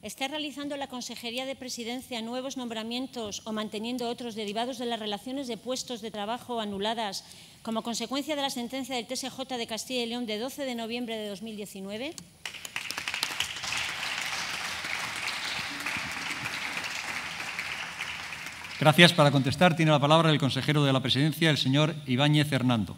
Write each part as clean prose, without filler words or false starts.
¿Está realizando la Consejería de Presidencia nuevos nombramientos o manteniendo otros derivados de las relaciones de puestos de trabajo anuladas como consecuencia de la sentencia del TSJ de Castilla y León de 12 de noviembre de 2019? Gracias. Para contestar tiene la palabra el consejero de la Presidencia, el señor Ibáñez Hernando.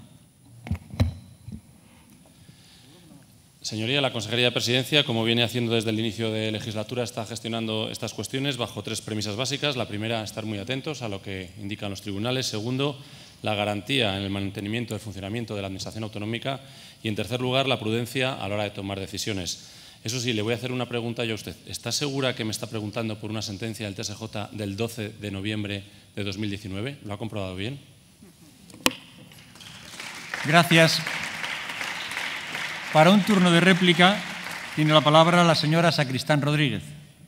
Señoría, la Consejería de Presidencia, como viene haciendo desde el inicio de legislatura, está gestionando estas cuestiones bajo tres premisas básicas. La primera, estar muy atentos a lo que indican los tribunales. Segundo, la garantía en el mantenimiento del funcionamiento de la Administración autonómica. Y, en tercer lugar, la prudencia a la hora de tomar decisiones. Eso sí, le voy a hacer una pregunta yo a usted. ¿Está segura que me está preguntando por una sentencia del TSJ del 12 de noviembre de 2019? ¿Lo ha comprobado bien? Gracias. Para un turno de réplica tiene la palabra la señora Sacristán Rodríguez.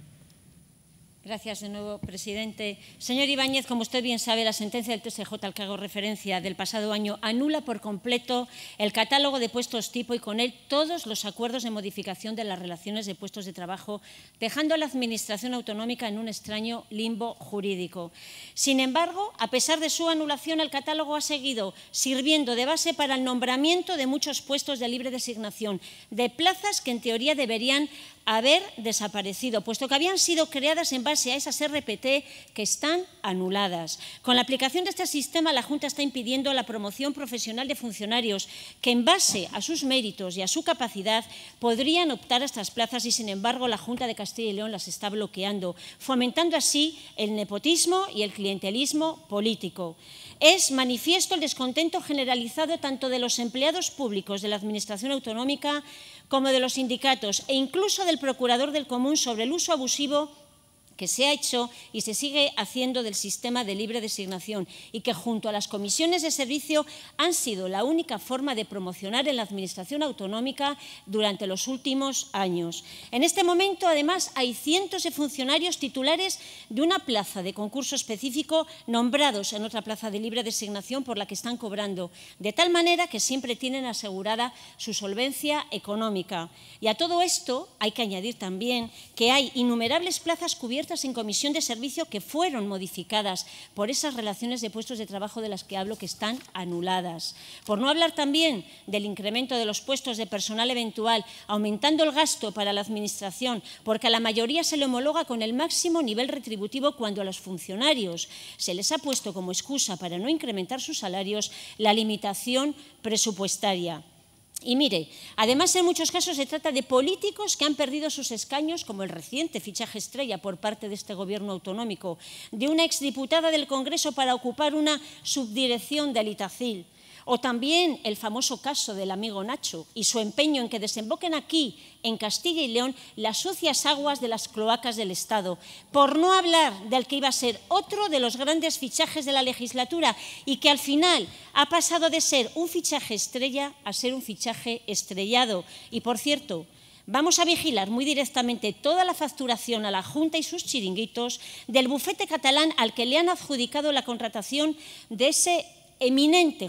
Gracias de nuevo, presidente. Señor Ibáñez, como usted bien sabe, la sentencia del TSJ al que hago referencia del pasado año anula por completo el catálogo de puestos tipo y con él todos los acuerdos de modificación de las relaciones de puestos de trabajo, dejando a la Administración autonómica en un extraño limbo jurídico. Sin embargo, a pesar de su anulación, el catálogo ha seguido sirviendo de base para el nombramiento de muchos puestos de libre designación, de plazas que en teoría deberían haber desaparecido, puesto que habían sido creadas en base a esas RPT que están anuladas. Con la aplicación de este sistema, la Junta está impidiendo la promoción profesional de funcionarios que, en base a sus méritos y a su capacidad, podrían optar a estas plazas y, sin embargo, la Junta de Castilla y León las está bloqueando, fomentando así el nepotismo y el clientelismo político. Es manifiesto el descontento generalizado tanto de los empleados públicos de la Administración autonómica como de los sindicatos e incluso del Procurador del Común sobre el uso abusivo que se ha hecho y se sigue haciendo del sistema de libre designación y que junto a las comisiones de servicio han sido la única forma de promocionar en la Administración autonómica durante los últimos años. En este momento, además, hay cientos de funcionarios titulares de una plaza de concurso específico nombrados en otra plaza de libre designación por la que están cobrando, de tal manera que siempre tienen asegurada su solvencia económica. Y a todo esto hay que añadir también que hay innumerables plazas cubiertas en comisión de servicio que fueron modificadas por esas relaciones de puestos de trabajo de las que hablo que están anuladas. Por no hablar también del incremento de los puestos de personal eventual, aumentando el gasto para la Administración, porque a la mayoría se le homologa con el máximo nivel retributivo cuando a los funcionarios se les ha puesto como excusa para no incrementar sus salarios la limitación presupuestaria. Y mire, además en muchos casos se trata de políticos que han perdido sus escaños, como el reciente fichaje estrella por parte de este Gobierno autonómico, de una exdiputada del Congreso para ocupar una subdirección del Itacil, o también el famoso caso del amigo Nacho y su empeño en que desemboquen aquí, en Castilla y León, las sucias aguas de las cloacas del Estado, por no hablar del que iba a ser otro de los grandes fichajes de la legislatura y que al final ha pasado de ser un fichaje estrella a ser un fichaje estrellado. Y, por cierto, vamos a vigilar muy directamente toda la facturación a la Junta y sus chiringuitos del bufete catalán al que le han adjudicado la contratación de ese eminente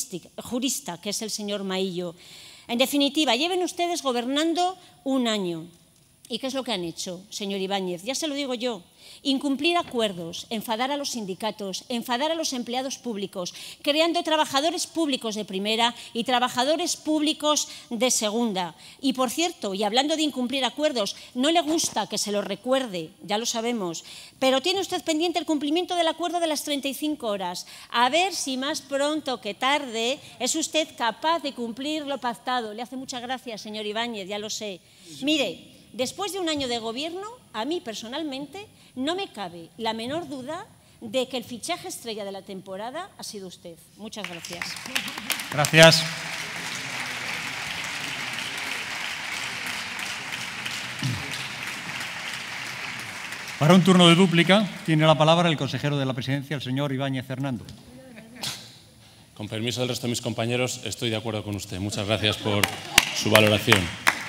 jurista que es el señor Maillo. En definitiva, lleven ustedes gobernando un año. ¿Y qué es lo que han hecho, señor Ibáñez? Ya se lo digo yo. Incumplir acuerdos, enfadar a los sindicatos, enfadar a los empleados públicos, creando trabajadores públicos de primera y trabajadores públicos de segunda. Y, por cierto, y hablando de incumplir acuerdos, no le gusta que se lo recuerde, ya lo sabemos, pero tiene usted pendiente el cumplimiento del acuerdo de las 35 horas. A ver si más pronto que tarde es usted capaz de cumplir lo pactado. Le hace mucha gracia, señor Ibáñez, ya lo sé. Mire, después de un año de gobierno, a mí personalmente no me cabe la menor duda de que el fichaje estrella de la temporada ha sido usted. Muchas gracias. Gracias. Para un turno de dúplica tiene la palabra el consejero de la Presidencia, el señor Ibáñez Hernando. Con permiso del resto de mis compañeros, estoy de acuerdo con usted. Muchas gracias por su valoración.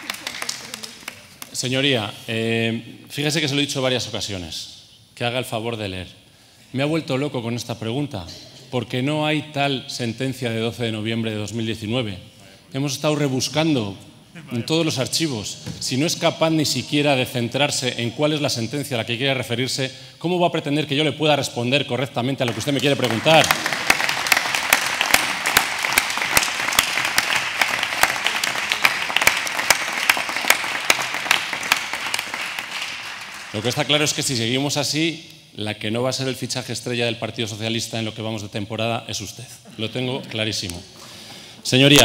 Señoría, fíjese que se lo he dicho en varias ocasiones, que haga el favor de leer. Me ha vuelto loco con esta pregunta, porque no hay tal sentencia de 12 de noviembre de 2019. Hemos estado rebuscando en todos los archivos, si no es capaz ni siquiera de centrarse en cuál es la sentencia a la que quiere referirse, ¿cómo va a pretender que yo le pueda responder correctamente a lo que usted me quiere preguntar? Lo que está claro es que si seguimos así, la que no va a ser el fichaje estrella del Partido Socialista en lo que vamos de temporada es usted. Lo tengo clarísimo. Señoría,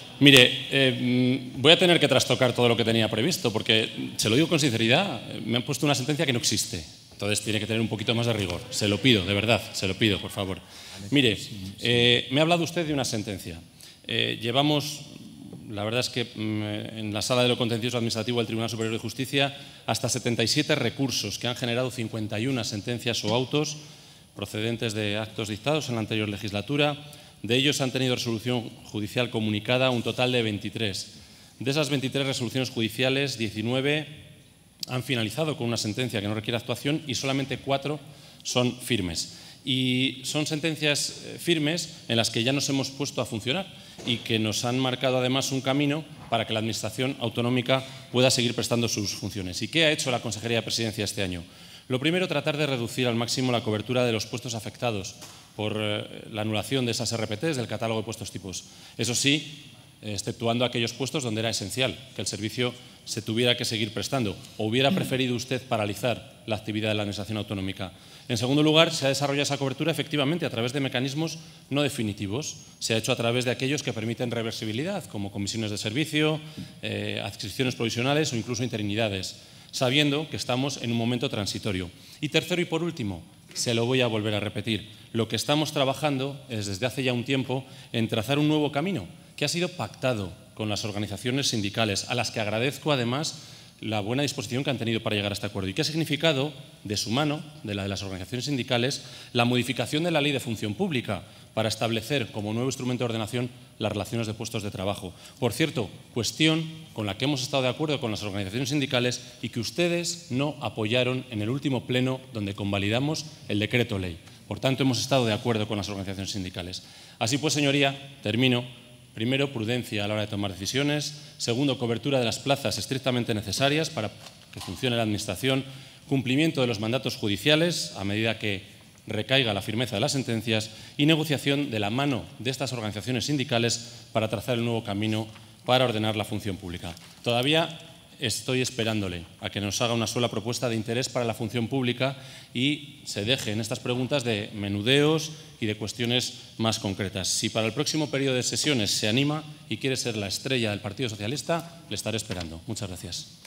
mire, voy a tener que trastocar todo lo que tenía previsto, porque, se lo digo con sinceridad, me han puesto una sentencia que no existe. Entonces tiene que tener un poquito más de rigor. Se lo pido, de verdad, se lo pido, por favor. Mire, me ha hablado usted de una sentencia. Llevamos... La verdad es que en la Sala de lo Contencioso Administrativo del Tribunal Superior de Justicia hasta 77 recursos que han generado 51 sentencias o autos procedentes de actos dictados en la anterior legislatura. De ellos han tenido resolución judicial comunicada un total de 23. De esas 23 resoluciones judiciales, 19 han finalizado con una sentencia que no requiere actuación y solamente 4 son firmes. Y son sentencias firmes en las que ya nos hemos puesto a funcionar y que nos han marcado además un camino para que la Administración autonómica pueda seguir prestando sus funciones. ¿Y qué ha hecho la Consejería de Presidencia este año? Lo primero, tratar de reducir al máximo la cobertura de los puestos afectados por la anulación de esas RPTs del catálogo de puestos tipos. Eso sí, exceptuando aquellos puestos donde era esencial que el servicio se tuviera que seguir prestando. ¿O hubiera preferido usted paralizar la actividad de la Administración autonómica? En segundo lugar, se ha desarrollado esa cobertura efectivamente a través de mecanismos no definitivos. Se ha hecho a través de aquellos que permiten reversibilidad, como comisiones de servicio, adscripciones provisionales o incluso interinidades, sabiendo que estamos en un momento transitorio. Y tercero y por último, se lo voy a volver a repetir, lo que estamos trabajando es desde hace ya un tiempo en trazar un nuevo camino que ha sido pactado con las organizaciones sindicales, a las que agradezco además la buena disposición que han tenido para llegar a este acuerdo y que ha significado, de su mano, de la de las organizaciones sindicales, la modificación de la Ley de Función Pública para establecer como nuevo instrumento de ordenación las relaciones de puestos de trabajo. Por cierto, cuestión con la que hemos estado de acuerdo con las organizaciones sindicales y que ustedes no apoyaron en el último pleno donde convalidamos el decreto ley. Por tanto, hemos estado de acuerdo con las organizaciones sindicales. Así pues, señoría, termino. Primero, prudencia a la hora de tomar decisiones. Segundo, cobertura de las plazas estrictamente necesarias para que funcione la Administración. Cumplimiento de los mandatos judiciales a medida que recaiga la firmeza de las sentencias. Y negociación de la mano de estas organizaciones sindicales para trazar el nuevo camino para ordenar la función pública. Todavía estoy esperándole a que nos haga una sola propuesta de interés para la función pública y se deje en estas preguntas de menudeos y de cuestiones más concretas. Si para el próximo periodo de sesiones se anima y quiere ser la estrella del Partido Socialista, le estaré esperando. Muchas gracias.